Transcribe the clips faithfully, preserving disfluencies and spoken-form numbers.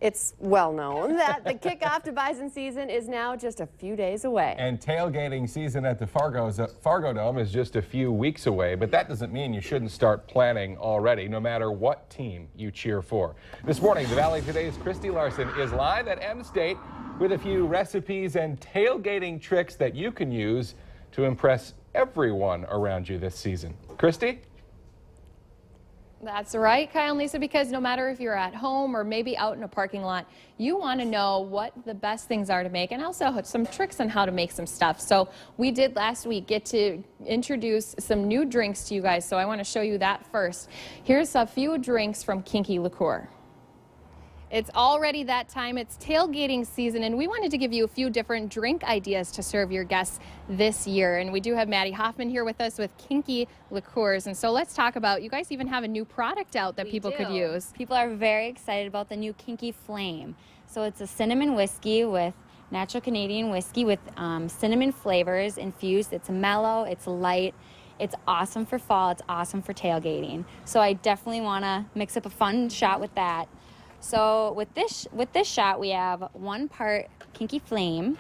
It's well known that the kickoff to bison season is now just a few days away. And tailgating season at the Fargo's, uh, Fargo Dome is just a few weeks away, but that doesn't mean you shouldn't start planning already, no matter what team you cheer for. This morning, the Valley Today's Christy Larson is live at M State with a few recipes and tailgating tricks that you can use to impress everyone around you this season. Christy? That's right, Kyle and Lisa, because no matter if you're at home or maybe out in a parking lot, you want to know what the best things are to make and also some tricks on how to make some stuff. So we did last week get to introduce some new drinks to you guys, so I want to show you that first. Here's a few drinks from Kinky Liqueur. It's already that time. It's tailgating season, and we wanted to give you a few different drink ideas to serve your guests this year. And we do have Maddie Hoffman here with us with Kinky Liqueurs. And so let's talk about, you guys even have a new product out that we people do. could use. People are very excited about the new Kinky Flame. So it's a cinnamon whiskey with natural Canadian whiskey with um, cinnamon flavors infused. It's mellow, it's light. It's awesome for fall. It's awesome for tailgating. So I definitely want to mix up a fun shot with that. So with this with this shot, we have one part Kinky Flame,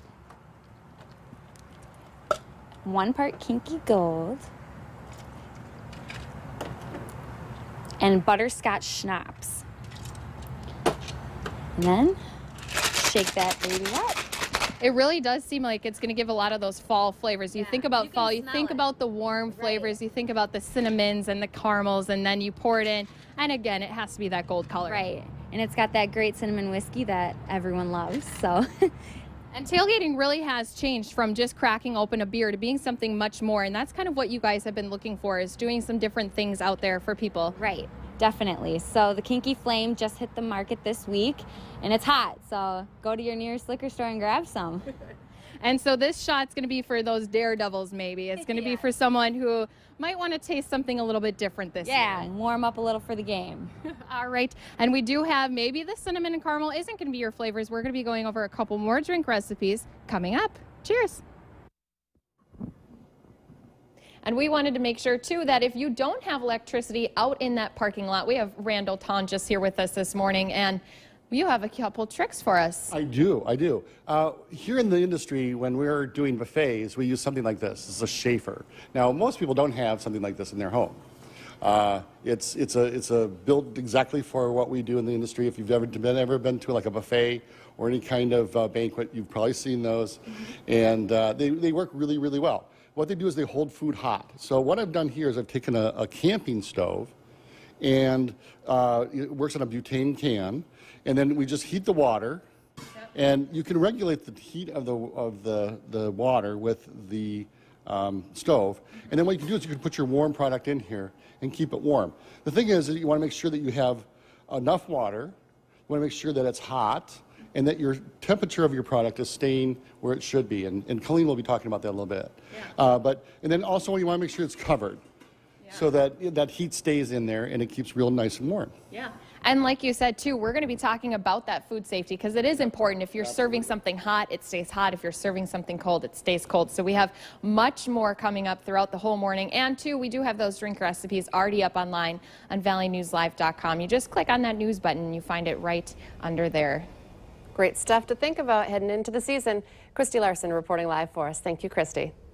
one part Kinky Gold, and butterscotch schnapps. And then shake that baby up. It really does seem like it's going to give a lot of those fall flavors. You yeah, think about you fall, you think it. about the warm flavors, right. You think about the cinnamons and the caramels, and then you pour it in. And again, it has to be that gold color. Right. And it's got that great cinnamon whiskey that everyone loves. So. And tailgating really has changed from just cracking open a beer to being something much more. And that's kind of what you guys have been looking for, is doing some different things out there for people. Right. Definitely. So the Kinky Flame just hit the market this week, and it's hot. So go to your nearest liquor store and grab some. And so this shot's going to be for those daredevils, maybe. It's going to yeah. be for someone who might want to taste something a little bit different this yeah, year. Yeah, warm up a little for the game. All right. And we do have, maybe the cinnamon and caramel isn't going to be your flavors. We're going to be going over a couple more drink recipes coming up. Cheers. And we wanted to make sure, too, that if you don't have electricity out in that parking lot, we have Randall Tonjes here with us this morning, and you have a couple tricks for us. I do, I do. Uh, here in the industry, when we're doing buffets, we use something like this. This is a Schaefer. Now, most people don't have something like this in their home. Uh, it's, it's, a, it's a built exactly for what we do in the industry. If you've ever been, ever been to like a buffet or any kind of uh, banquet, you've probably seen those. And uh, they, they work really, really well. What they do is they hold food hot. So what I've done here is I've taken a, a camping stove, and uh, it works on a butane can, and then we just heat the water, yep. and you can regulate the heat of the of the the water with the um, stove. And then what you can do is you can put your warm product in here and keep it warm. The thing is that you want to make sure that you have enough water. You want to make sure that it's hot, and that your temperature of your product is staying where it should be. And, and Colleen will be talking about that a little bit. Yeah. Uh, but, and then also you want to make sure it's covered, yeah. so that that heat stays in there and it keeps real nice and warm. Yeah. And like you said, too, we're going to be talking about that food safety, because it is important. If you're Absolutely. serving something hot, it stays hot. If you're serving something cold, it stays cold. So we have much more coming up throughout the whole morning. And, too, we do have those drink recipes already up online on valley news live dot com. You just click on that news button and you find it right under there. Great stuff to think about heading into the season. Christy Larson reporting live for us. Thank you, Christy.